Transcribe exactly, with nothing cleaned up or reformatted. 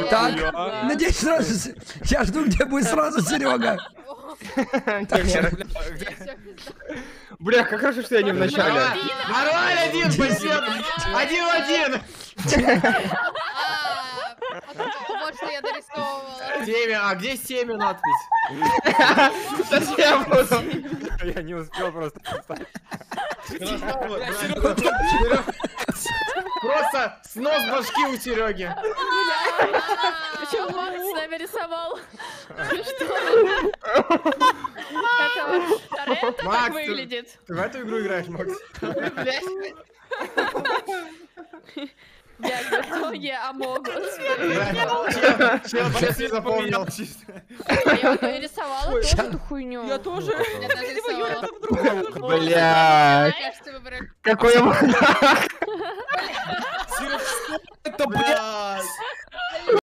Так, надеюсь, сразу... Я жду, где будет сразу Серега. Бля, как хорошо, что я не в начале. Нормально, один, спасибо. Один-один. Вот что я дорисовывала. Семя, а где семя надпись? Совсем буду. Я не успел просто. Просто снос башки у Сереги. Почему Макс с нами рисовал? Это так выглядит. Ты в эту игру играешь, Макс? Я готовлю Амогус. Чел честно запомнил. Я рисовала тоже эту хуйню. Я тоже. Я даже рисовала. Бля. Кажется, выбрали. Какой я Это, бля!